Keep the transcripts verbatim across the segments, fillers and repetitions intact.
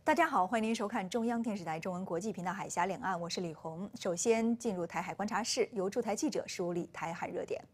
大家好，欢迎您收看中央电视台中文国际频道《海峡两岸》，我是李红。首先进入台海观察室，由驻台记者梳理台海热点。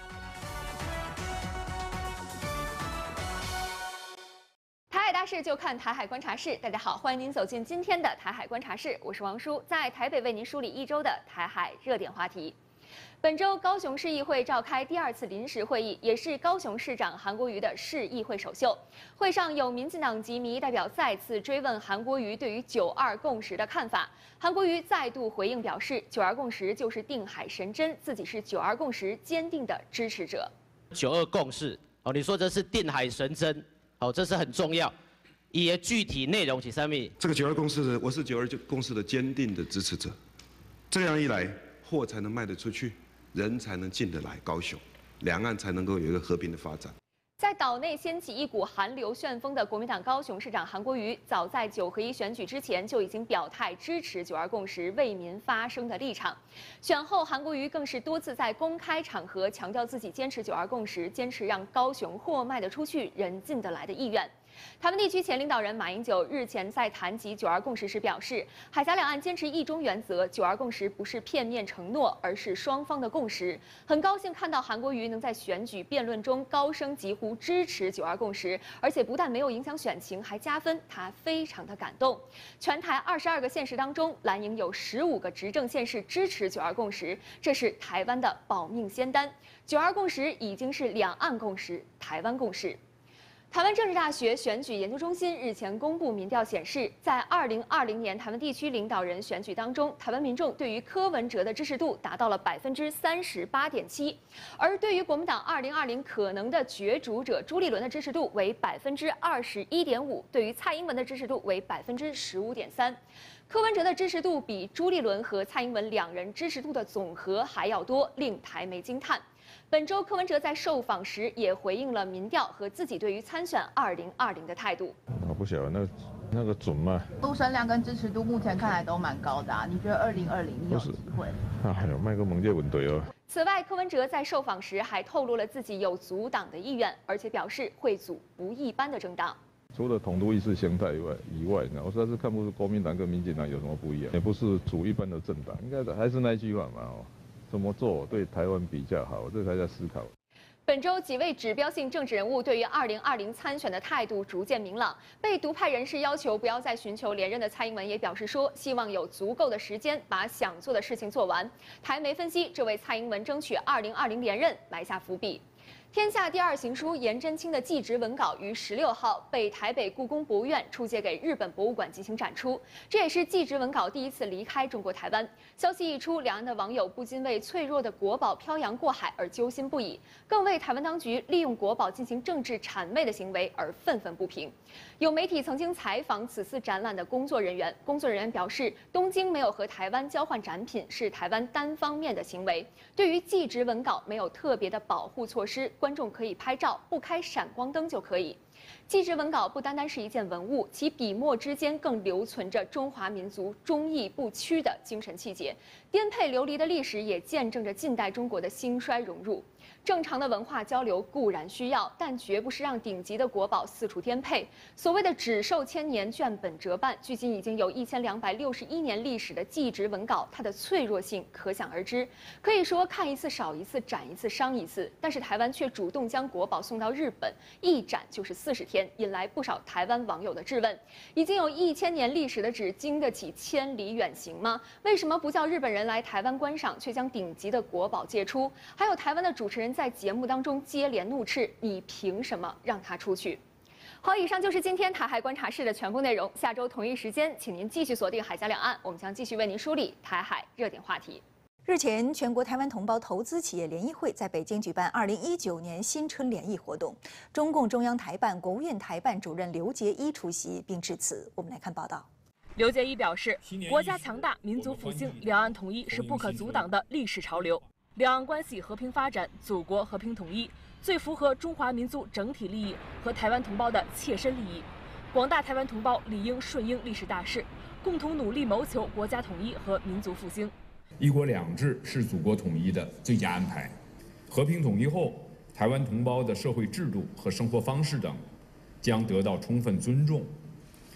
台海大事就看台海观察室。大家好，欢迎您走进今天的台海观察室，我是王叔，在台北为您梳理一周的台海热点话题。本周高雄市议会召开第二次临时会议，也是高雄市长韩国瑜的市议会首秀。会上有民进党籍民意代表再次追问韩国瑜对于九二共识的看法，韩国瑜再度回应表示，九二共识就是定海神针，自己是九二共识坚定的支持者。 九二共识哦，你说这是定海神针哦，这是很重要。也具体内容是什么？ 这个九二共识的，我是九二共识的坚定的支持者。这样一来，货才能卖得出去。人才能进得来高雄，两岸才能够有一个和平的发展。 在岛内掀起一股韩流旋风的国民党高雄市长韩国瑜，早在九合一选举之前就已经表态支持九二共识、为民发声的立场。选后，韩国瑜更是多次在公开场合强调自己坚持九二共识，坚持让高雄货卖得出去、人进得来的意愿。台湾地区前领导人马英九日前在谈及九二共识时表示，海峡两岸坚持一中原则，九二共识不是片面承诺，而是双方的共识。很高兴看到韩国瑜能在选举辩论中高声疾呼支持九二共识，而且不但没有影响选情，还加分，他非常的感动。全台二十二个县市当中，蓝营有十五个执政县市支持九二共识，这是台湾的保命仙丹。九二共识已经是两岸共识、台湾共识。台湾政治大学选举研究中心日前公布民调显示，在二零二零年台湾地区领导人选举当中，台湾民众对于柯文哲的支持度达到了百分之三十八点七，而对于国民党二零二零可能的角逐者朱立伦的支持度为百分之二十一点五，对于蔡英文的支持度为百分之十五点三。柯文哲的支持度比朱立伦和蔡英文两人支持度的总和还要多，令台媒惊叹。本周柯文哲在受访时也回应了民调和自己对于参选二零二零的态度。 我不晓得那那个准吗？ 出声量跟支持度目前看来都蛮高的啊，你觉得二零二零你有机会？ 啊，还有卖个蒙界稳队哦。 此外，柯文哲在受访时还透露了自己有组党的意愿，而且表示会组不一般的政党。 除了统独意识形态以外，以外呢，我实在是看不出国民党跟民进党有什么不一样，也不是组一般的政党，应该还是那句话嘛哦。怎么做对台湾比较好？这才在思考。 本周几位指标性政治人物对于二零二零参选的态度逐渐明朗。被独派人士要求不要再寻求连任的蔡英文也表示说，希望有足够的时间把想做的事情做完。台媒分析，这为蔡英文争取二零二零连任埋下伏笔。天下第二行书颜真卿的祭侄文稿于十六号被台北故宫博物院出借给日本博物馆进行展出，这也是祭侄文稿第一次离开中国台湾。消息一出，两岸的网友不禁为脆弱的国宝漂洋过海而揪心不已，更为台湾当局利用国宝进行政治谄媚的行为而愤愤不平。有媒体曾经采访此次展览的工作人员，工作人员表示，东京没有和台湾交换展品是台湾单方面的行为，对于祭侄文稿没有特别的保护措施，观众可以拍照，不开闪光灯就可以。祭侄文稿不单单是一件文物，其笔墨之间更留存着中华民族忠义不屈的精神气节，颠沛流离的历史也见证着近代中国的兴衰荣辱。正常的文化交流固然需要，但绝不是让顶级的国宝四处颠沛。所谓的只寿千年，卷本折半，距今已经有一千两百六十一年历史的祭侄文稿，它的脆弱性可想而知。可以说看一次少一次，斩一次伤一次，但是台湾却主动将国宝送到日本，一斩就是四十天，引来不少台湾网友的质问：已经有一千年历史的纸，经得起千里远行吗？为什么不叫日本人来台湾观赏，却将顶级的国宝借出？还有台湾的主持人在节目当中接连怒斥：你凭什么让他出去？好，以上就是今天台海观察室的全部内容。下周同一时间，请您继续锁定海峡两岸，我们将继续为您梳理台海热点话题。 日前，全国台湾同胞投资企业联谊会在北京举办二零一九年新春联谊活动，中共中央台办、国务院台办主任刘捷一出席并致辞。我们来看报道。 刘捷一表示，国家强大、民族复兴、两岸统一是不可阻挡的历史潮流，两岸关系和平发展、祖国和平统一，最符合中华民族整体利益和台湾同胞的切身利益。广大台湾同胞理应顺应历史大势，共同努力谋求国家统一和民族复兴。 一国两制是祖国统一的最佳安排。和平统一后，台湾同胞的社会制度和生活方式等将得到充分尊重。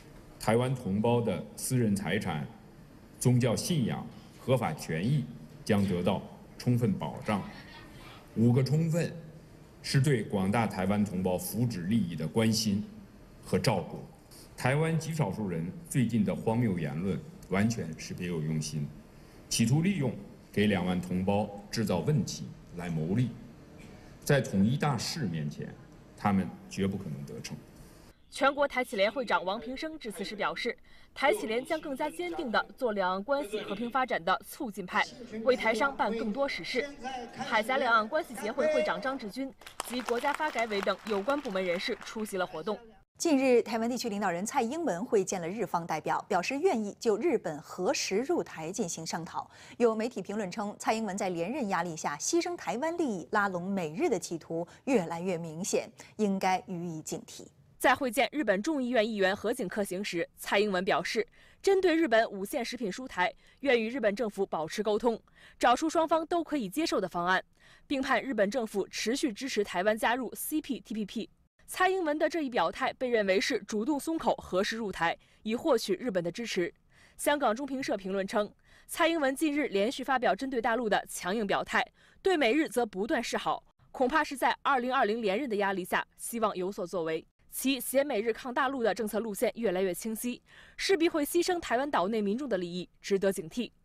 台湾同胞的私人财产、宗教信仰、合法权益将得到充分保障。五个充分是对广大台湾同胞福祉利益的关心和照顾。台湾极少数人最近的荒谬言论完全是别有用心，企图利用给两岸同胞制造问题来谋利，在统一大势面前，他们绝不可能得逞。 全国台企联会长王平生致辞时表示，台企联将更加坚定地做两岸关系和平发展的促进派，为台商办更多实事。海峡两岸关系协会会长张志军及国家发改委等有关部门人士出席了活动。 近日，台湾地区领导人蔡英文会见了日方代表，表示愿意就日本何时入台进行商讨。有媒体评论称，蔡英文在连任压力下牺牲台湾利益、拉拢美日的企图越来越明显，应该予以警惕。 在会见日本众议院议员河井克行时，蔡英文表示，针对日本五线食品输台，愿与日本政府保持沟通，找出双方都可以接受的方案，并盼日本政府持续支持台湾加入 C P T P P。蔡英文的这一表态被认为是主动松口何时入台，以获取日本的支持。香港中评社评论称，蔡英文近日连续发表针对大陆的强硬表态，对美日则不断示好，恐怕是在二零二零连任的压力下，希望有所作为。其携美日抗大陆的政策路线越来越清晰，势必会牺牲台湾岛内民众的利益，值得警惕。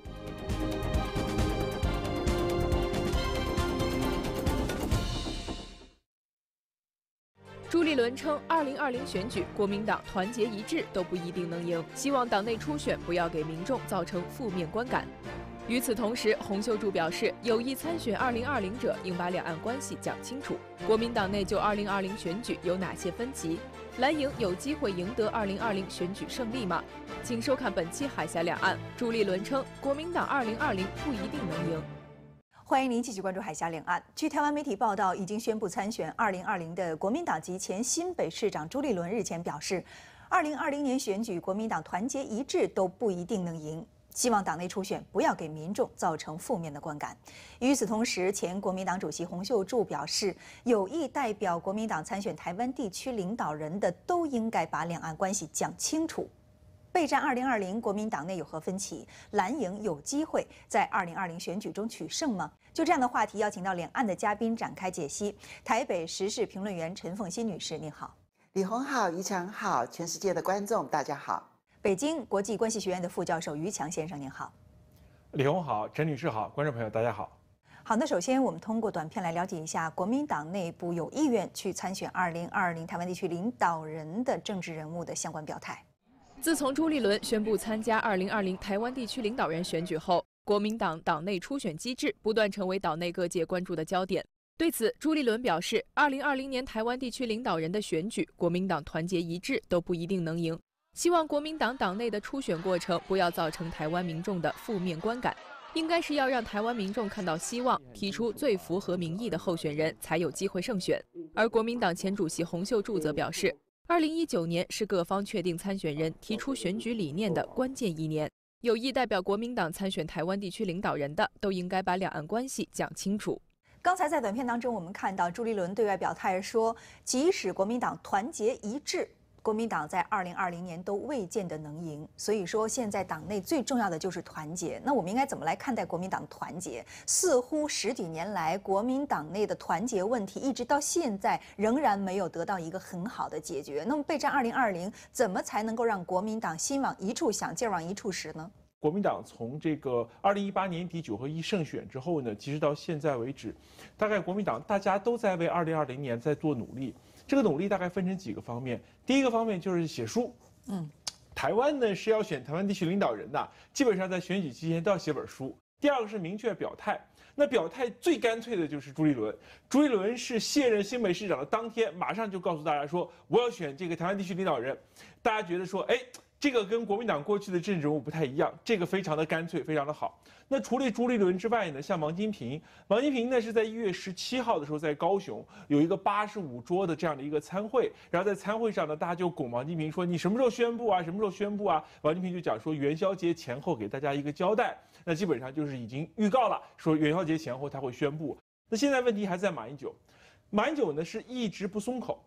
朱立伦称，二零二零选举国民党团结一致都不一定能赢，希望党内初选不要给民众造成负面观感。与此同时，洪秀柱表示，有意参选二零二零者应把两岸关系讲清楚。国民党内就二零二零选举有哪些分歧？蓝营有机会赢得二零二零选举胜利吗？请收看本期《海峡两岸》。朱立伦称，国民党二零二零不一定能赢。 欢迎您继续关注海峡两岸。据台湾媒体报道，已经宣布参选二零二零的国民党籍前新北市长朱立伦日前表示，二零二零年选举国民党团结一致都不一定能赢，希望党内初选不要给民众造成负面的观感。与此同时，前国民党主席洪秀柱表示，有意代表国民党参选台湾地区领导人的都应该把两岸关系讲清楚。备战二零二零，国民党内有何分歧？蓝营有机会在二零二零选举中取胜吗？就这样的话题，邀请到两岸的嘉宾展开解析。台北时事评论员陈凤馨女士，您好。 李红好，于强好，全世界的观众大家好。 北京国际关系学院的副教授于强先生，您好。 李红好，陈女士好，观众朋友大家好。 好，那首先我们通过短片来了解一下国民党内部有意愿去参选二零二零台湾地区领导人的政治人物的相关表态。 自从朱立伦宣布参加二零二零台湾地区领导人选举后，国民党党内初选机制不断成为岛内各界关注的焦点。对此，朱立伦表示，二零二零年台湾地区领导人的选举，国民党团结一致都不一定能赢，希望国民党党内的初选过程不要造成台湾民众的负面观感，应该是要让台湾民众看到希望，提出最符合民意的候选人，才有机会胜选。而国民党前主席洪秀柱则表示，二零一九年是各方确定参选人、提出选举理念的关键一年，有意代表国民党参选台湾地区领导人的，都应该把两岸关系讲清楚。 刚才在短片当中，我们看到朱立伦对外表态说，即使国民党团结一致，国民党在二零二零年都未见得能赢。所以说，现在党内最重要的就是团结。那我们应该怎么来看待国民党团结？似乎十几年来，国民党内的团结问题一直到现在仍然没有得到一个很好的解决。那么备战二零二零，怎么才能够让国民党心往一处想，劲儿往一处使呢？ 国民党从这个二零一八年底九合一胜选之后呢，其实到现在为止，大概国民党大家都在为二零二零年在做努力。这个努力大概分成几个方面，第一个方面就是写书，嗯，台湾呢是要选台湾地区领导人的，基本上在选举期间都要写本书。第二个是明确表态，那表态最干脆的就是朱立伦。朱立伦是卸任新北市长的当天，马上就告诉大家说，我要选这个台湾地区领导人。大家觉得说，哎，这个跟国民党过去的政治人物不太一样，这个非常的干脆，非常的好。那除了朱立伦之外呢，像王金平，王金平呢是在一月十七号的时候在高雄有一个八十五桌的这样的一个参会，然后在参会上呢，大家就拱王金平说，你什么时候宣布啊？什么时候宣布啊？王金平就讲说元宵节前后给大家一个交代，那基本上就是已经预告了，说元宵节前后他会宣布。那现在问题还在马英九，马英九呢是一直不松口。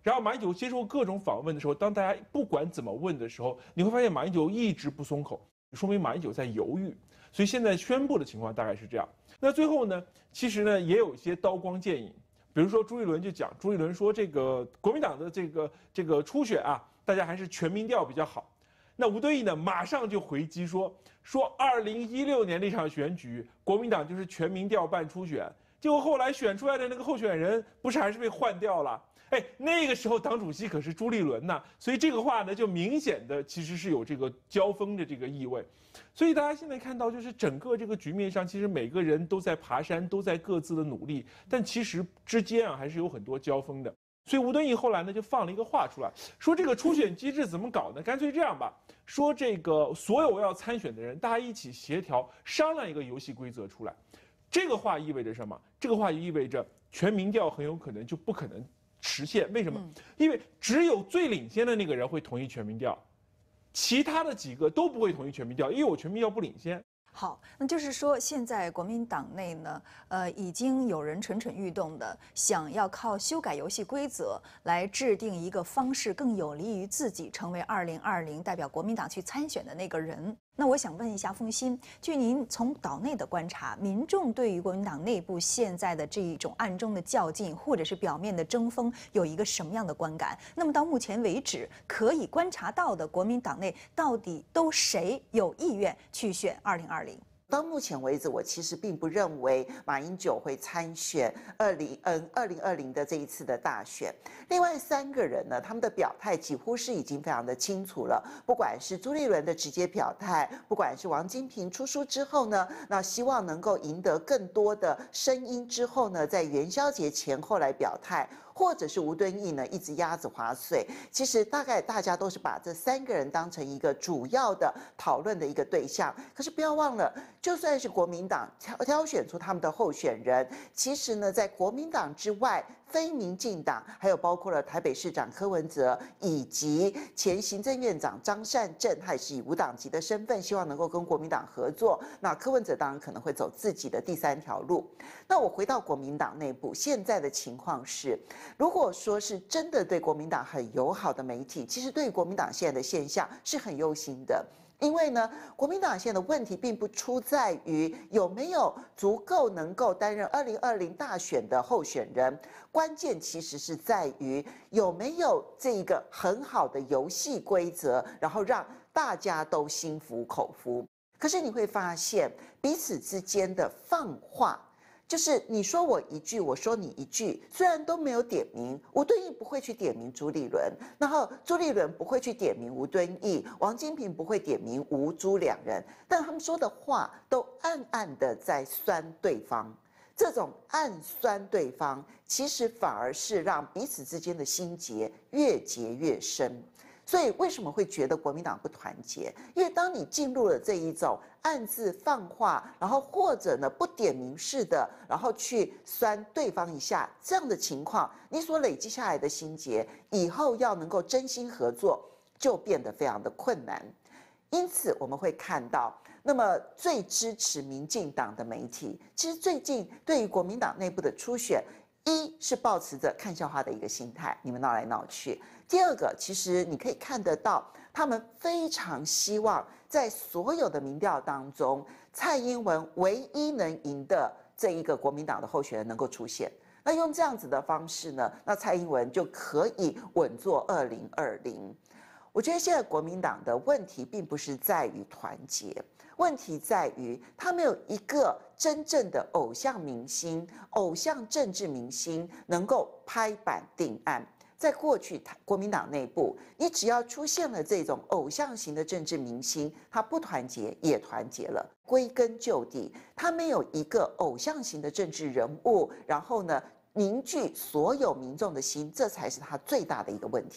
然后马英九接受各种访问的时候，当大家不管怎么问的时候，你会发现马英九一直不松口，说明马英九在犹豫。所以现在宣布的情况大概是这样。那最后呢，其实呢也有一些刀光剑影，比如说朱立伦就讲，朱立伦说这个国民党的这个这个初选啊，大家还是全民调比较好。那吴敦义呢，马上就回击说，说二零一六年那场选举，国民党就是全民调办初选，结果后来选出来的那个候选人，不是还是被换掉了？哎，那个时候党主席可是朱立伦呐，所以这个话呢，就明显的其实是有这个交锋的这个意味。所以大家现在看到，就是整个这个局面上，其实每个人都在爬山，都在各自的努力，但其实之间啊，还是有很多交锋的。所以吴敦义后来呢，就放了一个话出来，说这个初选机制怎么搞呢？干脆这样吧，说这个所有要参选的人，大家一起协调商量一个游戏规则出来。这个话意味着什么？这个话意味着全民调很有可能就不可能实现。为什么？因为只有最领先的那个人会同意全民调，其他的几个都不会同意全民调，因为我全民调不领先。 好，那就是说，现在国民党内呢，呃，已经有人蠢蠢欲动的，想要靠修改游戏规则来制定一个方式，更有利于自己成为二零二零代表国民党去参选的那个人。那我想问一下凤馨，据您从岛内的观察，民众对于国民党内部现在的这一种暗中的较劲，或者是表面的争锋，有一个什么样的观感？那么到目前为止，可以观察到的国民党内到底都谁有意愿去选二零二零？ 到目前为止，我其实并不认为马英九会参选二零嗯二零二零的这一次的大选。另外三个人呢，他们的表态几乎是已经非常的清楚了。不管是朱立伦的直接表态，不管是王金平出书之后呢，那希望能够赢得更多的声音之后呢，在元宵节前后来表态。或者是吴敦义呢一直鸭子划水，其实大概大家都是把这三个人当成一个主要的讨论的一个对象。可是不要忘了，就算是国民党挑挑选出他们的候选人，其实呢，在国民党之外，非民进党还有包括了台北市长柯文哲以及前行政院长张善政，他也是以无党籍的身份，希望能够跟国民党合作。那柯文哲当然可能会走自己的第三条路。那我回到国民党内部，现在的情况是，如果说是真的对国民党很友好的媒体，其实对于国民党现在的现象是很忧心的。因为呢，国民党现在的问题并不出在于有没有足够能够担任二零二零大选的候选人，关键其实是在于有没有这一个很好的游戏规则，然后让大家都心服口服。可是你会发现，彼此之间的放话。就是你说我一句，我说你一句，虽然都没有点名，吴敦义不会去点名朱立伦，然后朱立伦不会去点名吴敦义，王金平不会点名吴朱两人，但他们说的话都暗暗的在酸对方。这种暗酸对方，其实反而是让彼此之间的心结越结越深。所以为什么会觉得国民党不团结？因为当你进入了这一种暗自放话，然后或者呢不点名式的，然后去酸对方一下这样的情况，你所累积下来的心结，以后要能够真心合作，就变得非常的困难。因此我们会看到，那么最支持民进党的媒体，其实最近对于国民党内部的初选，一是抱持着看笑话的一个心态，你们闹来闹去。第二个，其实你可以看得到，他们非常希望在所有的民调当中，蔡英文唯一能赢的这一个国民党的候选人能够出现。那用这样子的方式呢，那蔡英文就可以稳坐二零二零。我觉得现在国民党的问题并不是在于团结，问题在于他没有一个真正的偶像明星、偶像政治明星能够拍板定案。在过去国民党内部，你只要出现了这种偶像型的政治明星，他不团结也团结了。归根究底，他没有一个偶像型的政治人物，然后呢凝聚所有民众的心，这才是他最大的一个问题。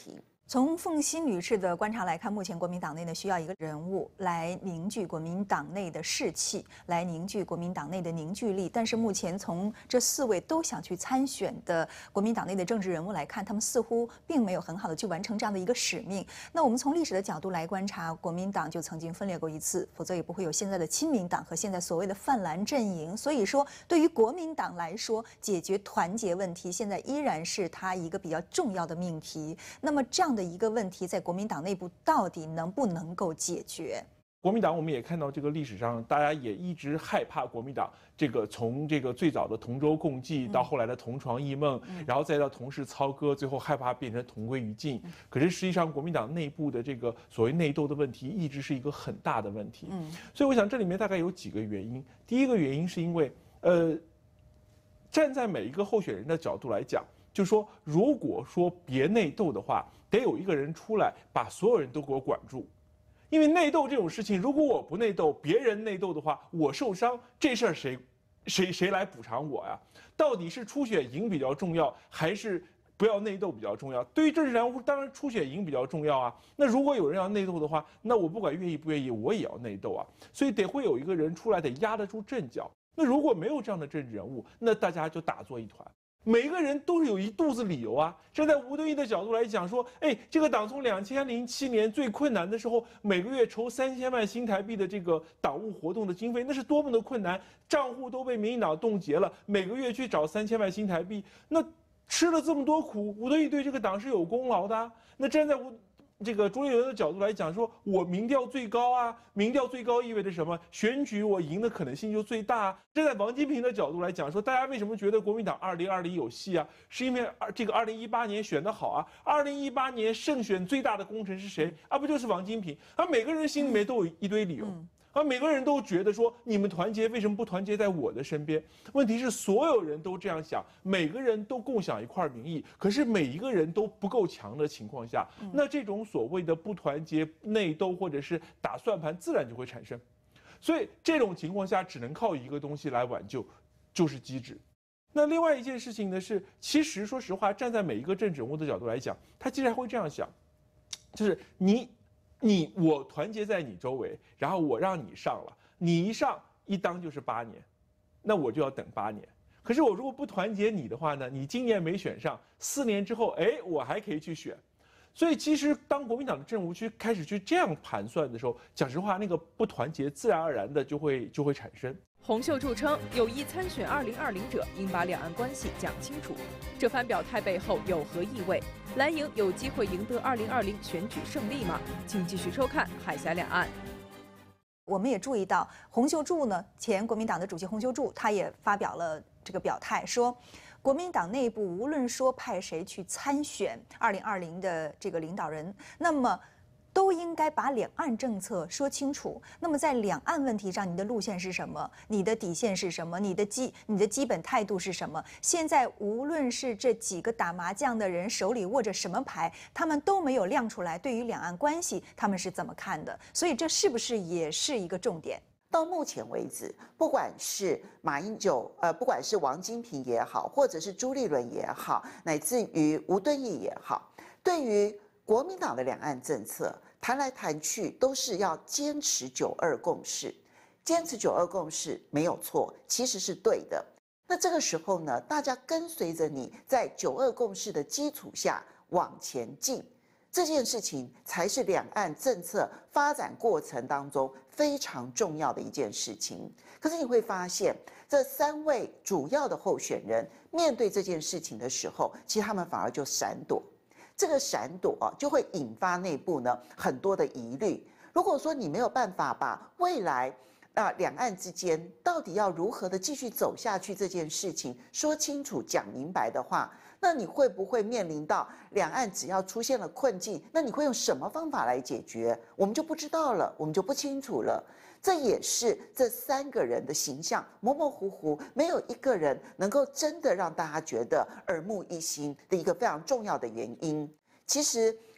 从凤馨女士的观察来看，目前国民党内呢需要一个人物来凝聚国民党内的士气，来凝聚国民党内的凝聚力。但是目前从这四位都想去参选的国民党内的政治人物来看，他们似乎并没有很好的去完成这样的一个使命。那我们从历史的角度来观察，国民党就曾经分裂过一次，否则也不会有现在的亲民党和现在所谓的泛蓝阵营。所以说，对于国民党来说，解决团结问题现在依然是他一个比较重要的命题。那么这样的一个问题在国民党内部到底能不能够解决？ 国民党我们也看到，这个历史上大家也一直害怕国民党这个从这个最早的同舟共济到后来的同床异梦，嗯、然后再到同室操戈，最后害怕变成同归于尽。嗯、可是实际上，国民党内部的这个所谓内斗的问题，一直是一个很大的问题。嗯，所以我想这里面大概有几个原因。第一个原因是因为，呃，站在每一个候选人的角度来讲，就是说，如果说别内斗的话，得有一个人出来把所有人都给我管住。因为内斗这种事情，如果我不内斗，别人内斗的话，我受伤，这事儿谁谁谁来补偿我呀？到底是初选赢比较重要，还是不要内斗比较重要？对于政治人物，当然初选赢比较重要啊。那如果有人要内斗的话，那我不管愿意不愿意，我也要内斗啊。所以得会有一个人出来，得压得住阵脚。那如果没有这样的政治人物，那大家就打作一团。每一个人都是有一肚子理由啊。站在吴敦义的角度来讲，说，哎，这个党从两千零七年最困难的时候，每个月筹三千万新台币的这个党务活动的经费，那是多么的困难，账户都被民进党冻结了，每个月去找三千万新台币，那吃了这么多苦，吴敦义对这个党是有功劳的啊。那站在吴这个朱立伦的角度来讲，说我民调最高啊，民调最高意味着什么？选举我赢的可能性就最大啊。站在王金平的角度来讲，说大家为什么觉得国民党二零二零有戏啊？是因为二这个二零一八年选得好啊。二零一八年胜选最大的功臣是谁啊？不就是王金平？而每个人心里面都有一堆理由。嗯而每个人都觉得说，你们团结为什么不团结在我的身边？问题是所有人都这样想，每个人都共享一块民意，可是每一个人都不够强的情况下，那这种所谓的不团结、内斗或者是打算盘，自然就会产生。所以这种情况下，只能靠一个东西来挽救，就是机制。那另外一件事情呢是，其实说实话，站在每一个政治人物的角度来讲，他其实还会这样想，就是你。你我团结在你周围，然后我让你上了，你一上一当就是八年，那我就要等八年。可是我如果不团结你的话呢，你今年没选上，四年之后，哎，我还可以去选。所以其实当国民党的政务去开始去这样盘算的时候，讲实话，那个不团结自然而然的就会就会产生。 洪秀柱称，有意参选二零二零者应把两岸关系讲清楚。这番表态背后有何意味？蓝营有机会赢得二零二零选举胜利吗？请继续收看《海峡两岸》。 我们也注意到，洪秀柱呢，前国民党的主席洪秀柱，他也发表了这个表态，说，国民党内部无论说派谁去参选二零二零的这个领导人，那么都应该把两岸政策说清楚。那么在两岸问题上，你的路线是什么？你的底线是什么？你的基你的基本态度是什么？现在无论是这几个打麻将的人手里握着什么牌，他们都没有亮出来，对于两岸关系他们是怎么看的？所以这是不是也是一个重点？ 到目前为止，不管是马英九，呃，不管是王金平也好，或者是朱立伦也好，乃至于吴敦义也好，对于国民党的两岸政策谈来谈去都是要坚持九二共识，坚持九二共识没有错，其实是对的。那这个时候呢，大家跟随着你在九二共识的基础下往前进，这件事情才是两岸政策发展过程当中非常重要的一件事情。可是你会发现，这三位主要的候选人面对这件事情的时候，其实他们反而就闪躲。这个闪躲啊，就会引发内部呢很多的疑虑。如果说你没有办法把未来啊两岸之间到底要如何的继续走下去这件事情说清楚、讲明白的话，那你会不会面临到两岸只要出现了困境，那你会用什么方法来解决？我们就不知道了，我们就不清楚了。这也是这三个人的形象模模糊糊，没有一个人能够真的让大家觉得耳目一新的一个非常重要的原因。其实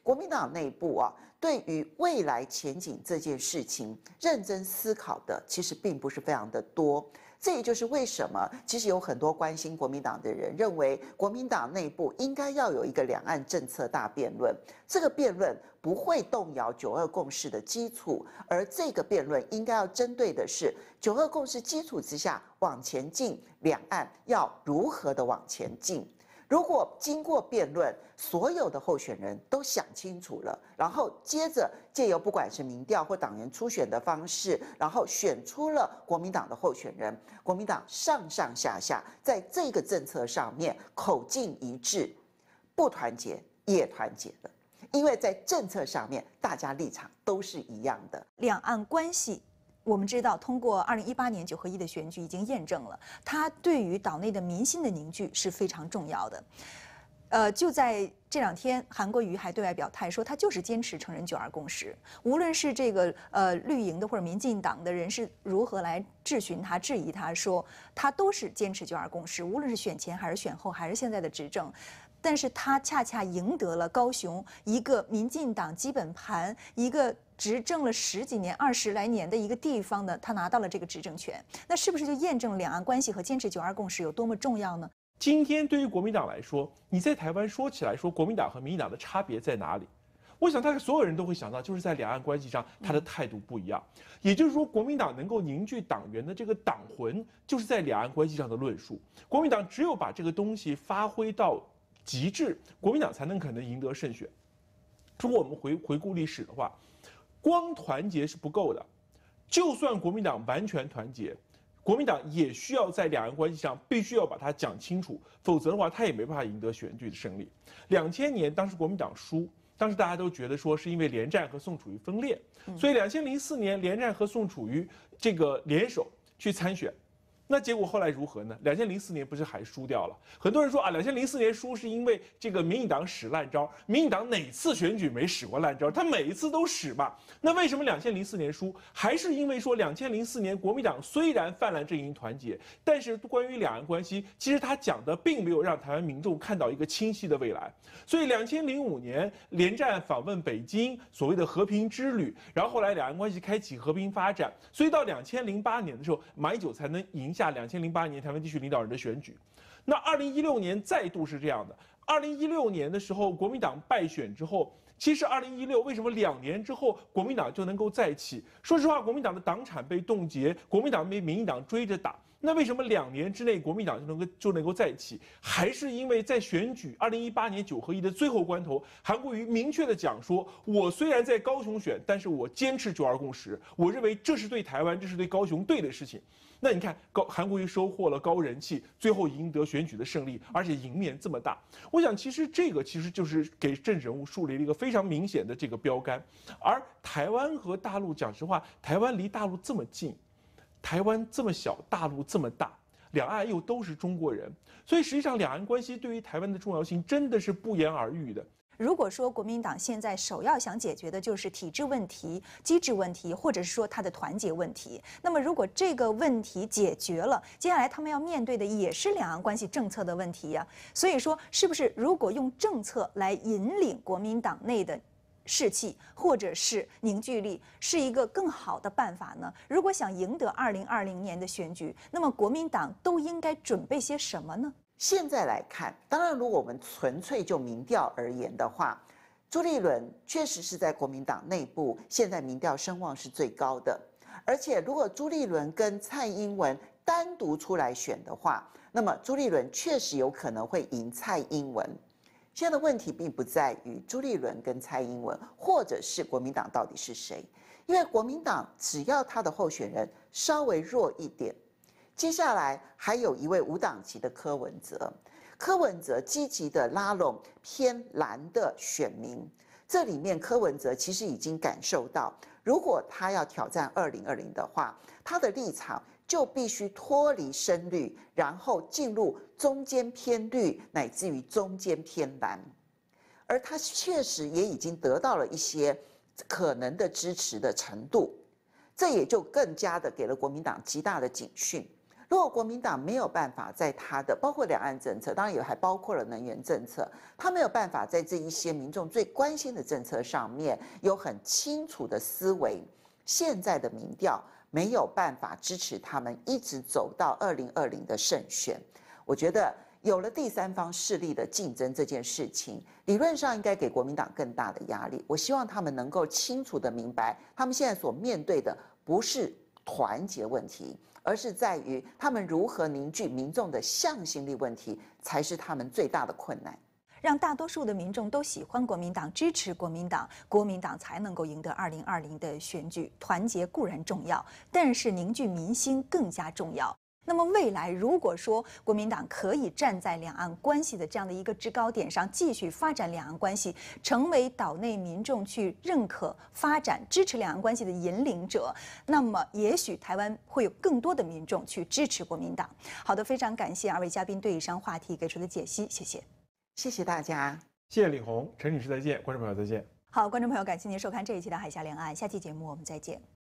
国民党内部啊，对于未来前景这件事情认真思考的，其实并不是非常的多。这也就是为什么，其实有很多关心国民党的人认为，国民党内部应该要有一个两岸政策大辩论。这个辩论不会动摇九二共识的基础，而这个辩论应该要针对的是九二共识基础之下往前进，两岸要如何的往前进。如果经过辩论，所有的候选人都想清楚了，然后接着借由不管是民调或党员初选的方式，然后选出了国民党的候选人，国民党上上下下在这个政策上面口径一致，不团结也团结了，因为在政策上面大家立场都是一样的。 两岸关系。我们知道，通过二零一八年九合一的选举已经验证了，它对于岛内的民心的凝聚是非常重要的。呃，就在这两天，韩国瑜还对外表态说，他就是坚持承认九二共识。无论是这个呃绿营的或者民进党的人是如何来质询他、质疑他，说他都是坚持九二共识，无论是选前还是选后，还是现在的执政。但是他恰恰赢得了高雄一个民进党基本盘，一个执政了十几年、二十来年的一个地方的，他拿到了这个执政权。那是不是就验证了两岸关系和坚持九二共识有多么重要呢？ 今天对于国民党来说，你在台湾说起来说国民党和民进党的差别在哪里？我想大概所有人都会想到，就是在两岸关系上他的态度不一样。也就是说，国民党能够凝聚党员的这个党魂，就是在两岸关系上的论述。国民党只有把这个东西发挥到极致，国民党才能可能赢得胜选。如果我们回回顾历史的话，光团结是不够的，就算国民党完全团结，国民党也需要在两岸关系上必须要把它讲清楚，否则的话，他也没办法赢得选举的胜利。两千年当时国民党输，当时大家都觉得说是因为连战和宋楚瑜分裂，所以两千零四年连战和宋楚瑜这个联手去参选。那结果后来如何呢？两千零四年不是还输掉了？很多人说啊，两千零四年输是因为这个民进党使烂招。民进党哪次选举没使过烂招？他每一次都使嘛。那为什么两千零四年输？还是因为说两千零四年国民党虽然泛蓝阵营团结，但是关于两岸关系，其实他讲的并没有让台湾民众看到一个清晰的未来。所以两千零五年连战访问北京，所谓的和平之旅，然后后来两岸关系开启和平发展。所以到两千零八年的时候，马英九才能赢下两千零八年台湾地区领导人的选举。那二零一六年再度是这样的。二零一六年的时候，国民党败选之后，其实二零一六为什么两年之后国民党就能够再起？说实话，国民党的党产被冻结，国民党被民进党追着打。那为什么两年之内国民党就能够就能够再起？还是因为在选举二零一八年九合一的最后关头，韩国瑜明确的讲说，我虽然在高雄选，但是我坚持九二共识，我认为这是对台湾，这是对高雄对的事情。那你看，高韩国瑜收获了高人气，最后赢得选举的胜利，而且赢面这么大。我想，其实这个其实就是给政治人物树立了一个非常明显的这个标杆。而台湾和大陆，讲实话，台湾离大陆这么近，台湾这么小，大陆这么大，两岸又都是中国人，所以实际上两岸关系对于台湾的重要性真的是不言而喻的。 如果说国民党现在首要想解决的就是体制问题、机制问题，或者是说它的团结问题，那么如果这个问题解决了，接下来他们要面对的也是两岸关系政策的问题呀。所以说，是不是如果用政策来引领国民党内的士气或者是凝聚力，是一个更好的办法呢？如果想赢得二零二零年的选举，那么国民党都应该准备些什么呢？ 现在来看，当然，如果我们纯粹就民调而言的话，朱立伦确实是在国民党内部现在民调声望是最高的。而且，如果朱立伦跟蔡英文单独出来选的话，那么朱立伦确实有可能会赢蔡英文。现在的问题并不在于朱立伦跟蔡英文，或者是国民党到底是谁，因为国民党只要他的候选人稍微弱一点。接下来还有一位无党籍的柯文哲，柯文哲积极的拉拢偏蓝的选民，这里面柯文哲其实已经感受到，如果他要挑战二零二零的话，他的立场就必须脱离深绿，然后进入中间偏绿，乃至于中间偏蓝，而他确实也已经得到了一些可能的支持的程度，这也就更加的给了国民党极大的警讯。 如果国民党没有办法在他的包括两岸政策，当然也还包括了能源政策，他没有办法在这一些民众最关心的政策上面有很清楚的思维，现在的民调没有办法支持他们一直走到二零二零的胜选。我觉得有了第三方势力的竞争这件事情，理论上应该给国民党更大的压力。我希望他们能够清楚的明白，他们现在所面对的不是团结问题，而是在于他们如何凝聚民众的向心力问题，才是他们最大的困难。 让大多数的民众都喜欢国民党、支持国民党，国民党才能够赢得二零二零的选举。团结固然重要，但是凝聚民心更加重要。那么未来如果说国民党可以站在两岸关系的这样的一个制高点上，继续发展两岸关系，成为岛内民众去认可、发展、支持两岸关系的引领者，那么也许台湾会有更多的民众去支持国民党。好的，非常感谢二位嘉宾对以上话题给出的解析，谢谢， 谢谢大家， 谢谢李红、陈女士，再见，观众朋友再见。 好，观众朋友，感谢您收看这一期的《海峡两岸》，下期节目我们再见。